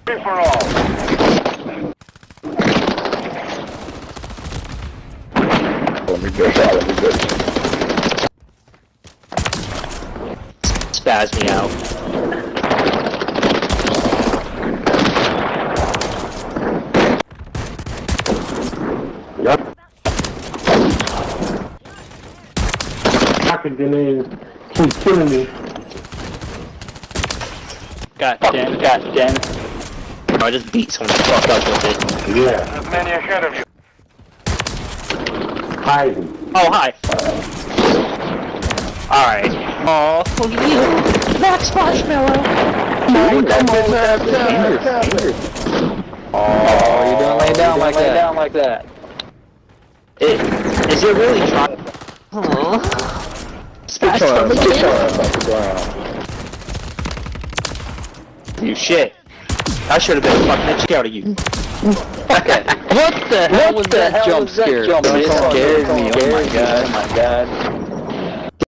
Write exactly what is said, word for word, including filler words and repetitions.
Free for all. Let me go, let me go. Spaz me out. Yep. Fucking grenade keep killing me. God damn, god damn. I just beat someone the fuck up with it. Yeah. There's many ahead of you. Hiding. Oh, hi. Alright. Oh, look at you. Max Marshmallow. Oh, come on, tap, tap, tap. Oh, you're doing lay down like that. down like that. It, is it really trying? Huh? Spaz from again? You shit. I should have been fucking the shit out of you. What the hell was that jump scare? That scared me. Oh my god. Oh my god.